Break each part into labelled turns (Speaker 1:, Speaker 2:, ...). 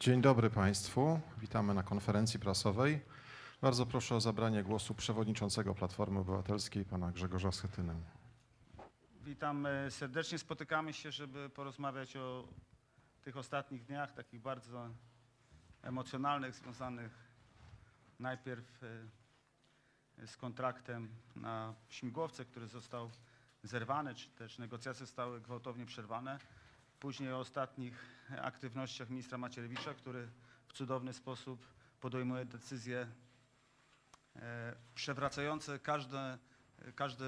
Speaker 1: Dzień dobry Państwu. Witamy na konferencji prasowej. Bardzo proszę o zabranie głosu przewodniczącego Platformy Obywatelskiej, pana Grzegorza Schetynę.
Speaker 2: Witam serdecznie. Spotykamy się, żeby porozmawiać o tych ostatnich dniach, takich bardzo emocjonalnych, związanych najpierw z kontraktem na śmigłowce, który został zerwany, czy też negocjacje zostały gwałtownie przerwane. Później o ostatnich aktywnościach ministra Macierewicza, który w cudowny sposób podejmuje decyzje przewracające każdy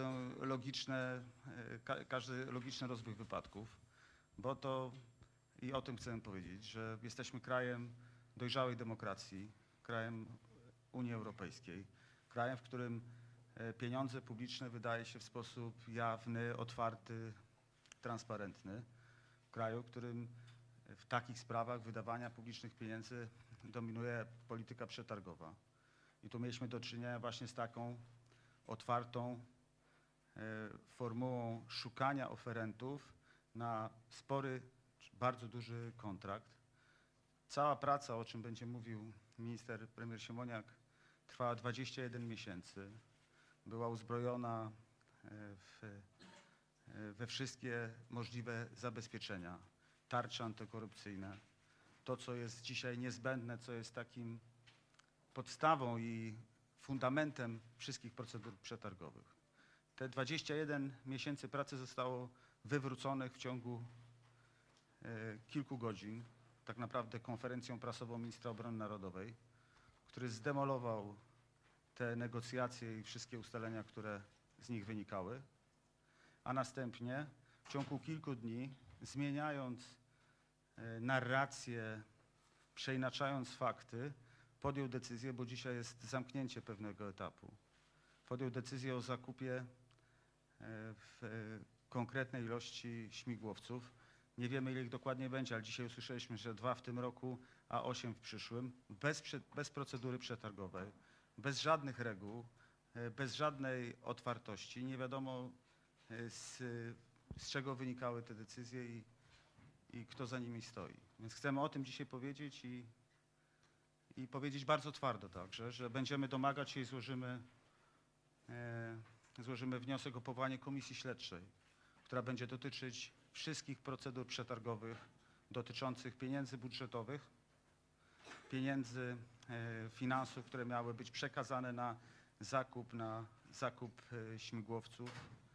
Speaker 2: logiczny rozwój wypadków, bo to i o tym chcę powiedzieć, że jesteśmy krajem dojrzałej demokracji, krajem Unii Europejskiej, krajem, w którym pieniądze publiczne wydaje się w sposób jawny, otwarty, transparentny, kraju, w którym w takich sprawach wydawania publicznych pieniędzy dominuje polityka przetargowa. I tu mieliśmy do czynienia właśnie z taką otwartą formułą szukania oferentów na spory, bardzo duży kontrakt. Cała praca, o czym będzie mówił premier Siemoniak, trwała 21 miesięcy. Była uzbrojona we wszystkie możliwe zabezpieczenia, tarcze antykorupcyjne. To, co jest dzisiaj niezbędne, co jest takim podstawą i fundamentem wszystkich procedur przetargowych. Te 21 miesięcy pracy zostało wywróconych w ciągu kilku godzin, tak naprawdę konferencją prasową ministra obrony narodowej, który zdemolował te negocjacje i wszystkie ustalenia, które z nich wynikały, a następnie w ciągu kilku dni, zmieniając narrację, przeinaczając fakty, podjął decyzję, bo dzisiaj jest zamknięcie pewnego etapu, podjął decyzję o zakupie w konkretnej ilości śmigłowców. Nie wiemy, ile ich dokładnie będzie, ale dzisiaj usłyszeliśmy, że 2 w tym roku, a 8 w przyszłym, bez procedury przetargowej, bez żadnych reguł, bez żadnej otwartości. Nie wiadomo, z czego wynikały te decyzje i kto za nimi stoi. Więc chcemy o tym dzisiaj powiedzieć i powiedzieć bardzo twardo także, że będziemy domagać się i złożymy wniosek o powołanie komisji śledczej, która będzie dotyczyć wszystkich procedur przetargowych dotyczących pieniędzy budżetowych, pieniędzy, finansów, które miały być przekazane na zakup śmigłowców,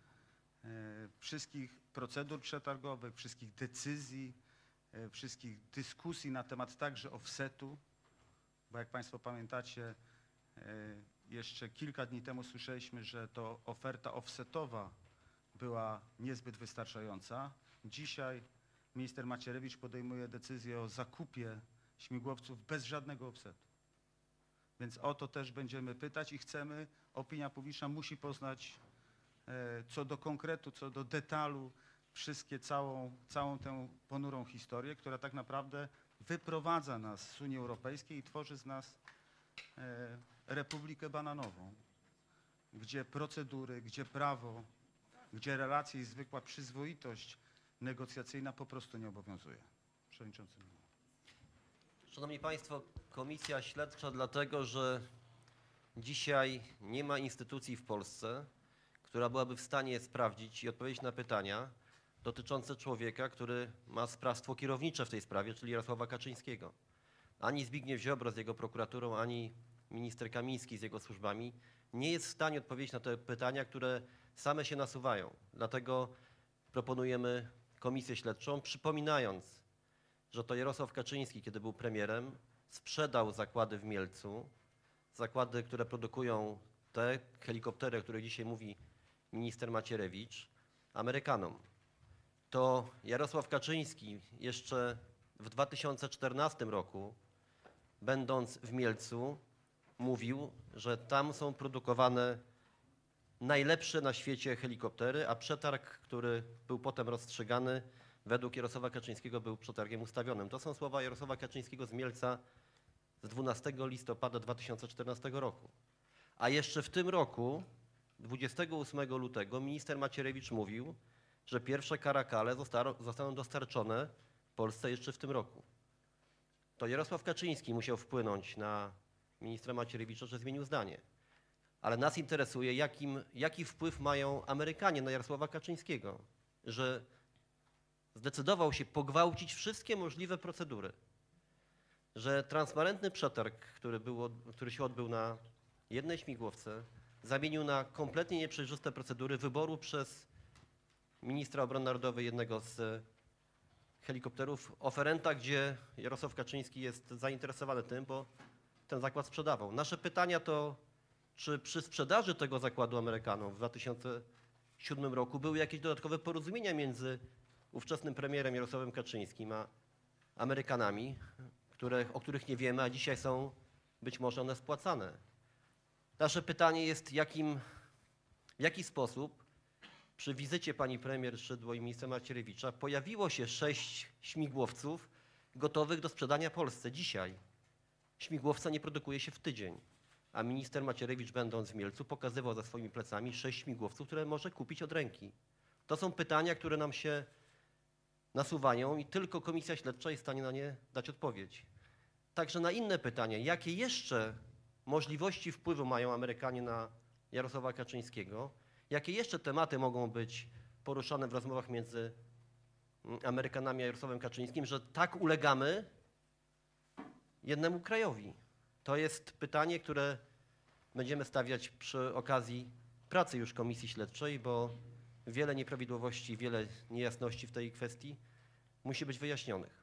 Speaker 2: wszystkich procedur przetargowych, wszystkich decyzji, wszystkich dyskusji na temat także offsetu, bo jak Państwo pamiętacie, jeszcze kilka dni temu słyszeliśmy, że to oferta offsetowa była niezbyt wystarczająca. Dzisiaj minister Macierewicz podejmuje decyzję o zakupie śmigłowców bez żadnego offsetu. Więc o to też będziemy pytać i chcemy, opinia publiczna musi poznać co do konkretu, co do detalu, całą tę ponurą historię, która tak naprawdę wyprowadza nas z Unii Europejskiej i tworzy z nas republikę bananową, gdzie procedury, gdzie prawo, gdzie relacje i zwykła przyzwoitość negocjacyjna po prostu nie obowiązuje. Przewodniczący.
Speaker 3: Szanowni Państwo, komisja śledcza dlatego, że dzisiaj nie ma instytucji w Polsce, która byłaby w stanie sprawdzić i odpowiedzieć na pytania dotyczące człowieka, który ma sprawstwo kierownicze w tej sprawie, czyli Jarosława Kaczyńskiego. Ani Zbigniew Ziobro z jego prokuraturą, ani minister Kamiński z jego służbami nie jest w stanie odpowiedzieć na te pytania, które same się nasuwają. Dlatego proponujemy komisję śledczą, przypominając, że to Jarosław Kaczyński, kiedy był premierem, sprzedał zakłady w Mielcu, zakłady, które produkują te helikoptery, o których dzisiaj mówi minister Macierewicz, Amerykanom. To Jarosław Kaczyński jeszcze w 2014 roku, będąc w Mielcu, mówił, że tam są produkowane najlepsze na świecie helikoptery, a przetarg, który był potem rozstrzygany, według Jarosława Kaczyńskiego był przetargiem ustawionym. To są słowa Jarosława Kaczyńskiego z Mielca z 12 listopada 2014 roku. A jeszcze w tym roku, 28 lutego, minister Macierewicz mówił, że pierwsze Karakale zostaną dostarczone Polsce jeszcze w tym roku. to Jarosław Kaczyński musiał wpłynąć na ministra Macierewicza, że zmienił zdanie. Ale nas interesuje, jaki wpływ mają Amerykanie na Jarosława Kaczyńskiego, że zdecydował się pogwałcić wszystkie możliwe procedury, że transparentny przetarg, który się odbył na jednej śmigłowce, zamienił na kompletnie nieprzejrzyste procedury wyboru przez ministra obrony narodowej jednego z helikopterów oferenta, gdzie Jarosław Kaczyński jest zainteresowany tym, bo ten zakład sprzedawał. Nasze pytania to, czy przy sprzedaży tego zakładu Amerykanom w 2007 roku były jakieś dodatkowe porozumienia między ówczesnym premierem Jarosławem Kaczyńskim a Amerykanami, o których nie wiemy, a dzisiaj są być może one spłacane. Nasze pytanie jest, w jaki sposób przy wizycie pani premier Szydło i ministra Macierewicza pojawiło się 6 śmigłowców gotowych do sprzedania Polsce dzisiaj. Śmigłowca nie produkuje się w tydzień, a minister Macierewicz, będąc w Mielcu, pokazywał za swoimi plecami 6 śmigłowców, które może kupić od ręki. To są pytania, które nam się nasuwają i tylko komisja śledcza jest w stanie na nie dać odpowiedź. Także na inne pytania, jakie jeszcze możliwości wpływu mają Amerykanie na Jarosława Kaczyńskiego, jakie jeszcze tematy mogą być poruszane w rozmowach między Amerykanami a Jarosławem Kaczyńskim, że tak ulegamy jednemu krajowi. To jest pytanie, które będziemy stawiać przy okazji pracy już komisji śledczej, bo wiele nieprawidłowości, wiele niejasności w tej kwestii musi być wyjaśnionych.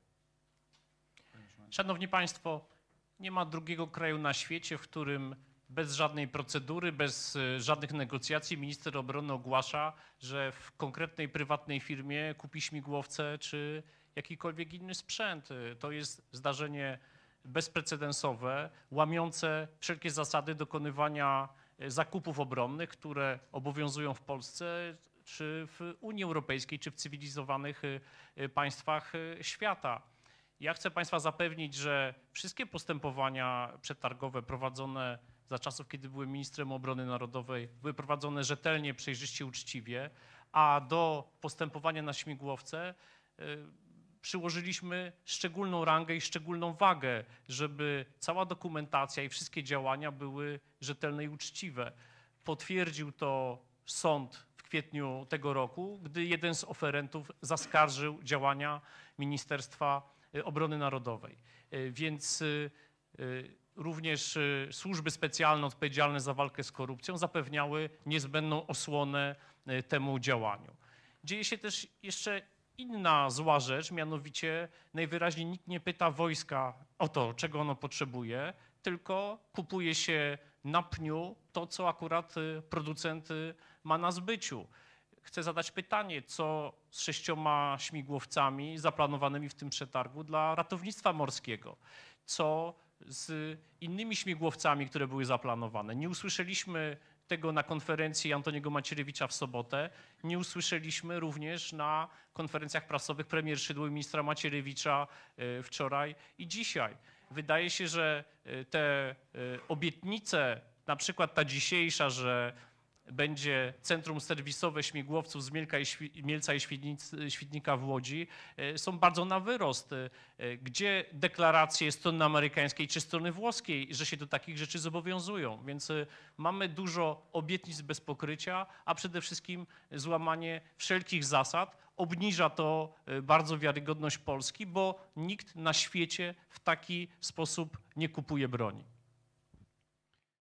Speaker 4: Szanowni Państwo, nie ma drugiego kraju na świecie, w którym bez żadnej procedury, bez żadnych negocjacji minister obrony ogłasza, że w konkretnej prywatnej firmie kupi śmigłowce czy jakikolwiek inny sprzęt. To jest zdarzenie bezprecedensowe, łamiące wszelkie zasady dokonywania zakupów obronnych, które obowiązują w Polsce, czy w Unii Europejskiej, czy w cywilizowanych państwach świata. Ja chcę Państwa zapewnić, że wszystkie postępowania przetargowe prowadzone za czasów, kiedy byłem ministrem obrony narodowej, były prowadzone rzetelnie, przejrzyście, uczciwie, a do postępowania na śmigłowce przyłożyliśmy szczególną rangę i szczególną wagę, żeby cała dokumentacja i wszystkie działania były rzetelne i uczciwe. Potwierdził to sąd w kwietniu tego roku, gdy jeden z oferentów zaskarżył działania Ministerstwa Obrony Narodowej. Więc również służby specjalne odpowiedzialne za walkę z korupcją zapewniały niezbędną osłonę temu działaniu. Dzieje się też jeszcze inna zła rzecz, mianowicie najwyraźniej nikt nie pyta wojska o to, czego ono potrzebuje, tylko kupuje się na pniu to, co akurat producent ma na zbyciu. Chcę zadać pytanie, co z 6 śmigłowcami zaplanowanymi w tym przetargu dla ratownictwa morskiego? Co z innymi śmigłowcami, które były zaplanowane? Nie usłyszeliśmy tego na konferencji Antoniego Macierewicza w sobotę. Nie usłyszeliśmy również na konferencjach prasowych premier Szydło i ministra Macierewicza wczoraj i dzisiaj. Wydaje się, że te obietnice, na przykład ta dzisiejsza, że będzie centrum serwisowe śmigłowców z Mielca i Świdnika w Łodzi, są bardzo na wyrost. Gdzie deklaracje strony amerykańskiej czy strony włoskiej, że się do takich rzeczy zobowiązują? Więc mamy dużo obietnic bez pokrycia, a przede wszystkim złamanie wszelkich zasad. Obniża to bardzo wiarygodność Polski, bo nikt na świecie w taki sposób nie kupuje broni.